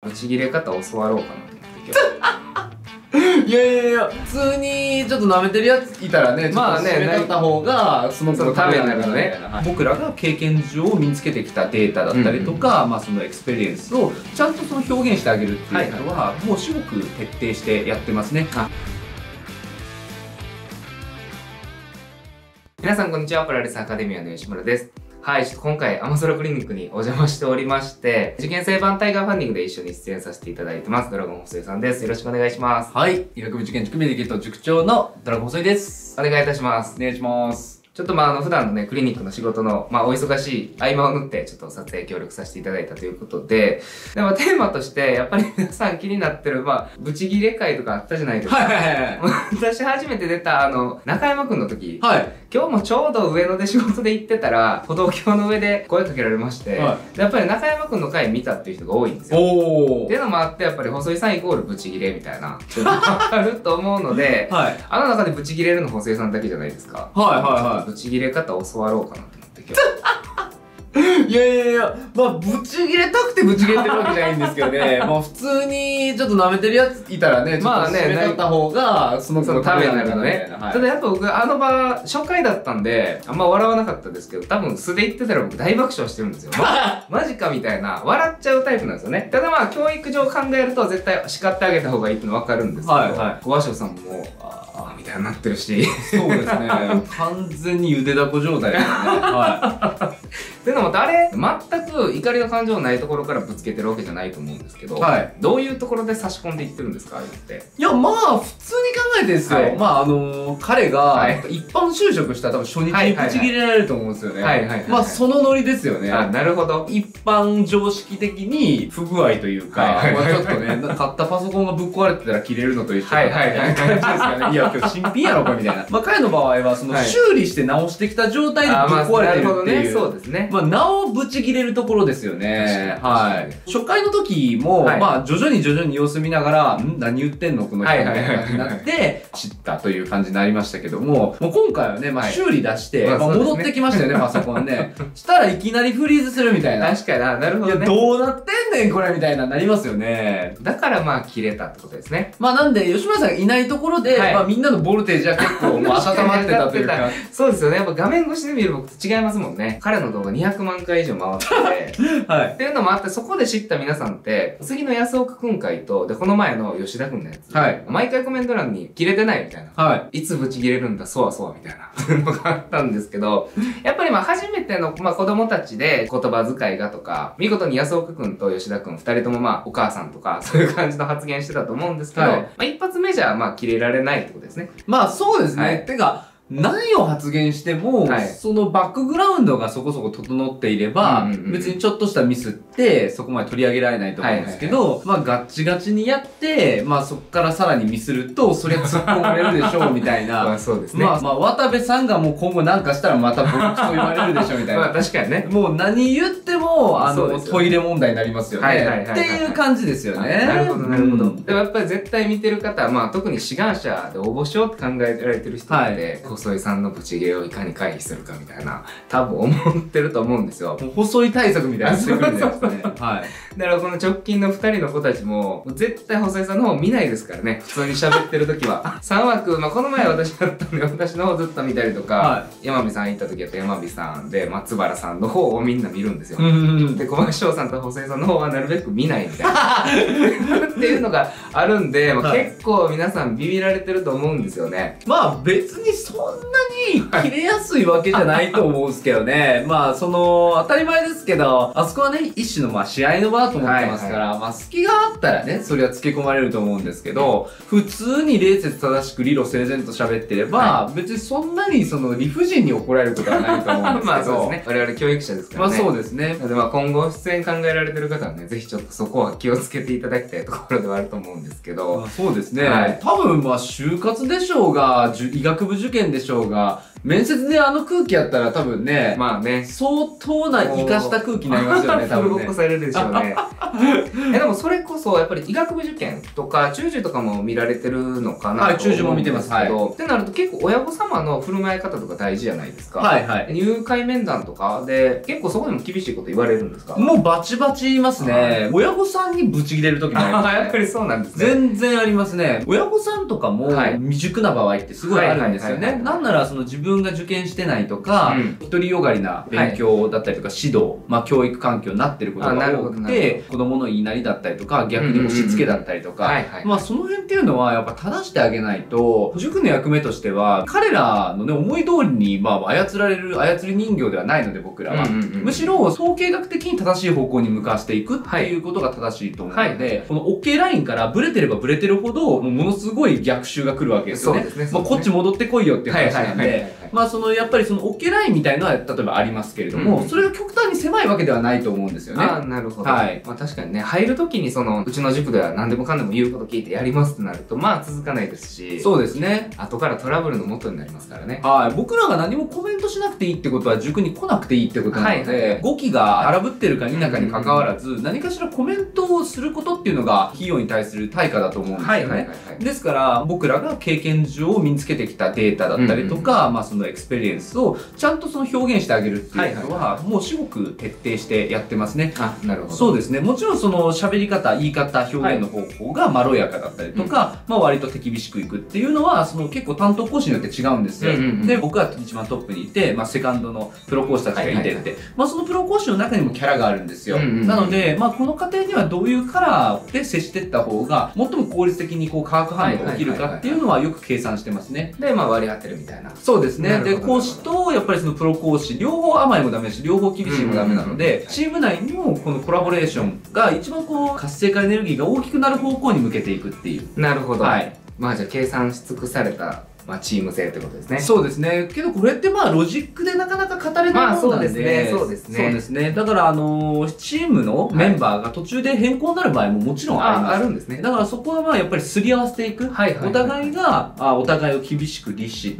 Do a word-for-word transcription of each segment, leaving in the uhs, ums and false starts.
ブチギレ方教わろうかなと思って今日。 いやいやいや、普通にちょっと舐めてるやついたらね、 まあねちょっと締めた方がその子のためになるからね。 はい、 僕らが経験上身につけてきたデータだったりとか、うん、まあそのエクスペリエンスをちゃんとその表現してあげるっていうことは、もう至極徹底してやってますね。 皆さんこんにちは、プラリスアカデミアの吉村です。はい、ちょっと今回アマゾラクリニックにお邪魔しておりまして、受験生版タイガーファンディングで一緒に出演させていただいてます、ドラゴン細井さんです。よろしくお願いします。 はい、医学部受験塾メディケット塾長のドラゴン細井です。 お願いいたします。 お願いします。 ちょっとまああの普段のね、クリニックの仕事の、まあお忙しい合間を縫ってちょっと撮影協力させていただいたということで、でもテーマとしてやっぱり皆さん気になってる、まあ、ブチギレ会とかあったじゃないですか。 はいはいはい。 私初めて出たあの、中山くんの時、 はい。 今日もちょうど上野で仕事で行ってたら、歩道橋の上で声かけられまして、はい、やっぱり中山くんの回見たっていう人が多いんですよ。おー。っていうのもあって、やっぱり細井さんイコールブチギレみたいな、あると思うので、はい、あの中でブチギレるの細井さんだけじゃないですか。 はいはいはい。 ブチギレ方を教わろうかなと思って今日。 いやいやいや、まあ、ぶち切れたくてぶち切れてるわけじゃないんですけどね。まあ、普通にちょっと舐めてるやついたらね、ちょっと締めた方が、その子のためになるからね。 ただやっぱ僕、あの場、初回だったんで、あんま笑わなかったですけど、多分素で言ってたら僕大爆笑してるんですよ。マジかみたいな、笑っちゃうタイプなんですよね。ただまあ、教育上考えると絶対叱ってあげた方がいいっての分かるんですけど、はいはい、小鷲尾さんも、あーみたいになってるし。 そうですね。完全にゆでだこ状態ですね。はい。 っていうのもあれ全く怒りの感情ないところからぶつけてるわけじゃないと思うんですけど、はい、どういうところで差し込んでいってるんですかあれって。 いやまあ普通に考えてですよ、はい、まああのー、彼が、はい、一般就職したら多分初日にぶち切れられると思うんですよね。まあそのノリですよね。 あ、なるほど。 一般常識的に不具合というか、まあちょっとね買ったパソコンがぶっ壊れてたら切れるのと一緒みたいな感じですかね。いや今日新品やろこれみたいな。まあ彼の場合はその修理して直してきた状態でぶっ壊れてるっていう。 そうですね。 まあなおぶち切れるところですよね。はい。初回の時も、はい、まあ徐々に徐々に様子見ながら、ん何言ってんのこの人みたいな感じになって、知ったという感じになりましたけども、もう今回はね、まあ修理出して、はい、まあ戻ってきましたよね、パソコンね。したらいきなりフリーズするみたいな。 確かにな、なるほどね。 いや、どうなってんねんこれみたいななりますよね。 だからまあ切れたってことですね。 まあなんで、吉村さんがいないところで、はい、まあみんなのボルテージは結構温まってたというか。 そうですよね。やっぱ画面越しで見る僕と違いますもんね。彼の動画にひゃくまんかい以上回ってて、はい。っていうのもあって、そこで知った皆さんって、次の安岡くん会と、で、この前の吉田くんのやつ。はい。毎回コメント欄に切れてないみたいな。はい。いつぶち切れるんだ、そうはそうはみたいなのがあったんですけど、やっぱりまあ初めての、まあ子供たちで言葉遣いがとか、見事に安岡くんと吉田くん二人ともまあお母さんとか、そういう感じの発言してたと思うんですけど、はい、まあ一発目じゃまあ切れられないってことですね。 まあそうですね。はい、てか、何を発言しても、はい、そのバックグラウンドがそこそこ整っていれば、別にちょっとしたミスってそこまで取り上げられないと思うんですけど、まあガッチガチにやって、まあそこからさらにミスると、そりゃ突っ込まれるでしょうみたいな。 まあそうですね。 まあまあ渡部さんがもう今後なんかしたらまた僕と言われるでしょうみたいな。 まあ確かにね。 もう何言っても、あの、トイレ問題になりますよね。っていう感じですよね。 なるほどなるほど。でもやっぱり絶対見てる方は、まあ特に志願者で応募しようって考えられてる人って、細井さんのブチギレをいかに回避するかみたいな、多分思ってると思うんですよ。 もう細い対策みたいなしてくるんですね。 はい。だからこの直近のふたりの子たちも、絶対細井さんの方見ないですからね。普通に喋ってる時は。さん枠、まあこの前私だったんで、私の方ずっと見たりとか、はい、山火さん行った時は山火さんで、松原さんの方をみんな見るんですよ。で、小林翔さんと細井さんの方はなるべく見ないみたいな。っていうのがあるんで、まあ、結構皆さんビビられてると思うんですよね。 まあ別にそんなに切れやすいわけじゃないと思うんですけどね。まあその、当たり前ですけど、あそこはね、一種のまあ試合の場だと思ってますから、はいはい、まあ隙があったらね、それはつけ込まれると思うんですけど、普通に礼節正しく理路整然と喋ってれば、はい、別にそんなにその理不尽に怒られることはないと思うんですけど。まあそうですね。我々教育者ですからね。まあそうですね。 でまあ今後出演考えられてる方はね、ぜひちょっとそこは気をつけていただきたいところではあると思うんですけど。 まあそうですね。はい、多分まあ就活でしょうが、医学部受験でしょうが、 面接であの空気やったら多分ね、 まあね。 相当な生かした空気になりますよね、多分ね。 フルボッコされるでしょうね。え、でもそれこそ、やっぱり医学部受験とか、中受とかも見られてるのかなはい、中受も見てます。 けど、ってなると結構親御様の振る舞い方とか大事じゃないですか。 はいはい。 入会面談とかで、結構そこでも厳しいこと言われるんですか？ もうバチバチ言いますね。親御さんにブチ切れる時もあります、ね。 やっぱりそうなんですね。 全然ありますね。親御さんとかも未熟な場合ってすごいあるんですよね。なんならその自分が受験してないとか、独りよがりな勉強だったりとか指導、まあ教育環境になってることが多くて、子供の言いなりだったりとか、逆に押し付けだったりとか、まあその辺っていうのはやっぱ正してあげないと、塾の役目としては、彼らのね、思い通りにまあ操られる操り人形ではないので僕らは。むしろ統計学的に正しい方向に向かわしていくっていうことが正しいと思うので、この OK ラインからブレてればブレてるほど、もうものすごい逆襲が来るわけですよね。まあこっち戻ってこいよっていう話なんで、まあそのやっぱりその OK ラインみたいなのは例えばありますけれども、それが極端に狭いわけではないと思うんですよね。 ああ、なるほど。はい。まあ確かにね、入るときにその、うちの塾では何でもかんでも言うこと聞いてやりますってなると、まあ続かないですし。 そうですね。 後からトラブルの元になりますからね。 はい。僕らが何もコメントしなくていいってことは塾に来なくていいってことなので、語気が荒ぶってるか否かに関わらず、何かしらコメントをすることっていうのが費用に対する対価だと思うんですよね。ですから僕らが経験上身につけてきたデータだったりとか、まあそのエクスペリエンスをちゃんとその表現してあげるっていうのは、もう至極徹底してやってますね。 あ、なるほど。 そうですね。もちろんその喋り方、言い方、表現の方法がまろやかだったりとか、まあ割と手厳しくいくっていうのは、その結構担当講師によって違うんですよ。で、僕は一番トップにいて、まあセカンドのプロ講師たちがいてって、まあそのプロ講師の中にもキャラがあるんですよ。なので、まあこの過程にはどういうカラーで接していった方が、最も効率的にこう化学反応が起きるかっていうのはよく計算してますね。 で、まあ割り当てるみたいな。 そうですね。で、講師とやっぱりそのプロ講師、両方甘いもダメだし、両方厳しいもダメなので、チーム内にもこのコラボレーションが一番こう活性化エネルギーが大きくなる方向に向けていくっていう。 なるほど。 はい。 まあじゃあ計算し尽くされた、まあチーム性ってことですね。 そうですね。けどこれってまあロジックでなかなか語れないものなんで。 そうですね。そうですね。 そうですね。だからあのー、チームのメンバーが途中で変更になる場合ももちろんあります。 あるんですね。 だからそこはまあやっぱりすり合わせていく。お互いが、あお互いを厳しく律して、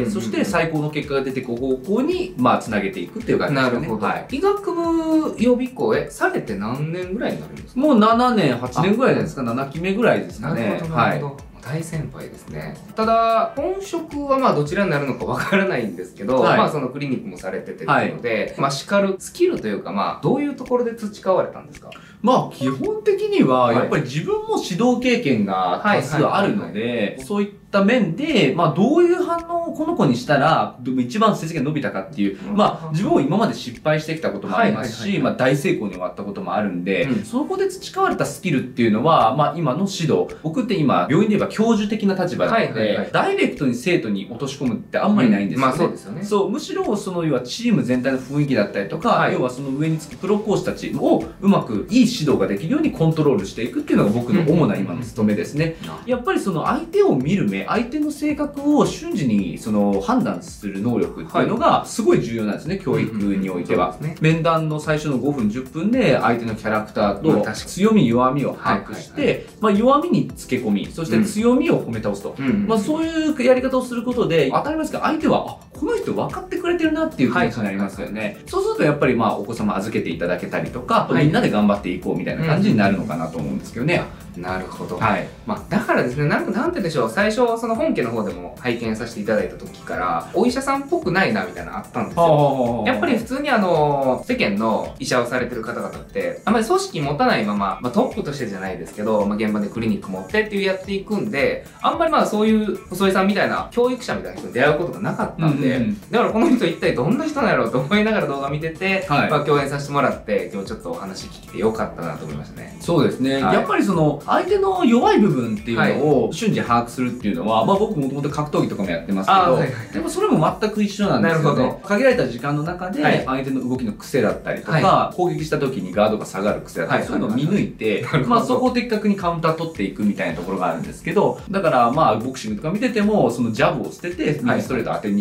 そして最高の結果が出ていく方向にまあつなげていくっていう感じですね。なるほど。はい。医学部予備校へされて何年ぐらいになるんですか？もうななねん、はちねんぐらいじゃないですか。ななきめぐらいですかね。 なるほど。なるほど。大先輩ですね。ただ、本職はまあどちらになるのかわからないんですけど、はい、まあそのクリニックもされててっていうので、はい、まあ叱るスキルというかまあどういうところで培われたんですか？ まあ基本的にはやっぱり自分も指導経験が多数あるので、そういった面で、まあどういう反応をこの子にしたら一番成績が伸びたかっていう、まあ自分も今まで失敗してきたこともありますし、まあ大成功に終わったこともあるんで、うん、そこで培われたスキルっていうのは、まあ今の指導、僕って今病院で言えば教授的な立場なので、ダイレクトに生徒に落とし込むってあんまりないんですよね。 まあそうですよね。 そう、むしろその要はチーム全体の雰囲気だったりとか、はい、要はその上につくプロ講師たちをうまくいい指導ができるようにコントロールしていくっていうのが僕の主な今の務めですね。やっぱりその相手を見る目、相手の性格を瞬時にその判断する能力っていうのがすごい重要なんですね、教育においては。面談の最初のごふん、じゅっぷんで相手のキャラクターと強み、弱みを把握して、まあ弱みにつけ込み、そして強みを褒め倒すと。まあそういうやり方をすることで、当たり前ですけど相手は、あ、この人分かってくれてるなっていう気持ちになりますよね。そうするとやっぱりまあお子様預けていただけたりとか、みんなで頑張っていこうみたいな感じになるのかなと思うんですけどね。 なるほど。 はい。 まあ、だからですね、なんか、なんて言うんでしょう、最初、その本家の方でも拝見させていただいた時から、お医者さんっぽくないな、みたいなのあったんですよ。やっぱり普通にあの、世間の医者をされてる方々って、あんまり組織持たないまま、まあ、トップとしてじゃないですけど、まあ、現場でクリニック持ってっていうやっていくんで、あんまりまあ、そういう細井さんみたいな、教育者みたいな人に出会うことがなかったんで、だからこの人一体どんな人なんやろうと思いながら動画見てて、はい、まあ、共演させてもらって、今日ちょっとお話聞いてよかったなと思いましたね。 そうですね。はい、やっぱりその、相手の弱い部分っていうのを瞬時把握するっていうのは、まあ僕もともと格闘技とかもやってますけど、でもそれも全く一緒なんですよね。限られた時間の中で相手の動きの癖だったりとか、攻撃した時にガードが下がる癖だったり、そういうのを見抜いて、まあそこを的確にカウンター取っていくみたいなところがあるんですけど、だからまあボクシングとか見てても、そのジャブを捨てて、右ストレート当てに行くとか、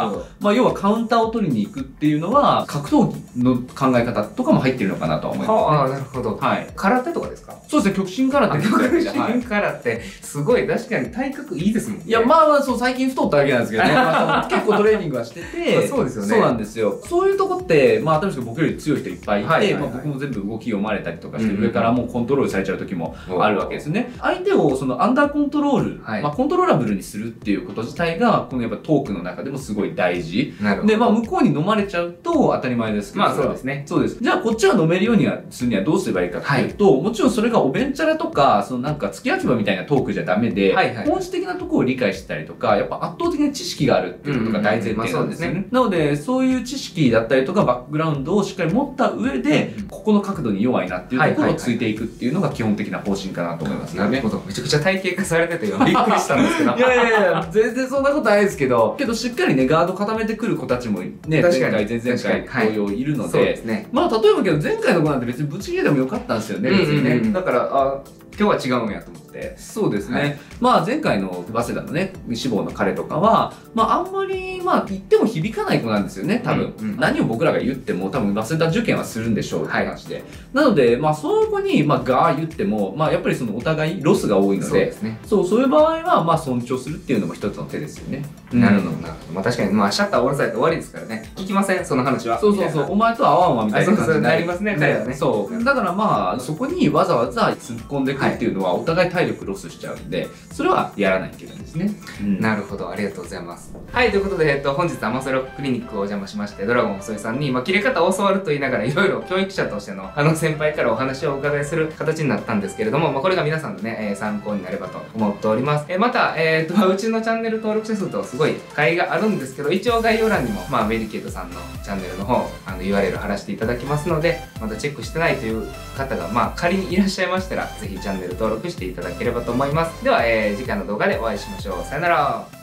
ら、まあ要はカウンターを取りに行くっていうのは、格闘技の考え方とかも入ってるのかなとは思いますね。 ああ、なるほど。はい。空手とかですか？ そうですね、極真空手。 極真空手、すごい、確かに体格いいですもんね。 いや、まあまあ、そう、最近太っただけなんですけどね。まあ、結構トレーニングはしてて、 そうですよね。 そうなんですよ。そういうとこって、まあ、当たり前ですけど僕より強い人いっぱいいて、まあ僕も全部動き読まれたりとかして、上からもうコントロールされちゃう時もあるわけですね。相手をそのアンダーコントロール、まあコントローラブルにするっていうこと自体が、このやっぱトークの中でもすごい大事。で、まあ向こうに飲まれちゃうと当たり前ですけど。 まあそうですね。 そうです。じゃあこっちが飲めるようにするにはどうすればいいかっていうと、もちろんそれがおべんちゃらとか、そのなんか付き合き場みたいなトークじゃダメで、本質的なところを理解してたりとか、やっぱ圧倒的な知識があるっていうことが大前提なんですよね。なので、そういう知識だったりとかバックグラウンドをしっかり持った上で、ここの角度に弱いなっていうところをついていくっていうのが基本的な方針かなと思いますね。 なるほど。めちゃくちゃ体系化されててびっくりしたんですけど。 いやいやいや、全然そんなことないですけど、けどしっかりね、ガード固めてくる子たちもね、前回、前々回同様いるので、まあ例えばけど前回の子なんて別にブチギレでもよかったんですよね、別にね。 だから、あ、今日は違うんやと思って。 そうですね。はい、まあ前回の早稲田のね、志望の彼とかは、まああんまり、まあ言っても響かない子なんですよね、多分。うんうん、何を僕らが言っても多分早稲田受験はするんでしょうって話で。はい、なので、まあそういう子に、まあガー言っても、まあやっぱりそのお互いロスが多いので、そうですね。そう、そういう場合は、まあ尊重するっていうのも一つの手ですよね。 なるほど、なるほど。まあ確かに、まあシャッター下ろされて終わりですからね。聞きません、その話は。 そうそうそう、お前とは合わんわみたいな感じになりますね、彼はね。 そう。だからまあ、そこにわざわざ突っ込んでいくっていうのは、お互い体力ロスしちゃうんで、それはやらないといけないですね。 うん、なるほど、ありがとうございます。はい、ということで、えっと、本日アマソロクリニックをお邪魔しまして、ドラゴン細井さんに、まあ、切れ方を教わると言いながら、いろいろ教育者としての、あの先輩からお話をお伺いする形になったんですけれども、まあ、これが皆さんのね、えー、参考になればと思っております。えー、また、えー、っと、うちのチャンネル登録者数とすごい会があるんですけど、一応概要欄にも、まあ、メディケートさんのチャンネルの方、あの、ユーアールエル 貼らせていただきますので、まだチェックしてないという方が、まあ、仮にいらっしゃいましたら、ぜひチャンネル登録していただければと思います。では、えー、次回の動画でお会いしましょう。さよなら。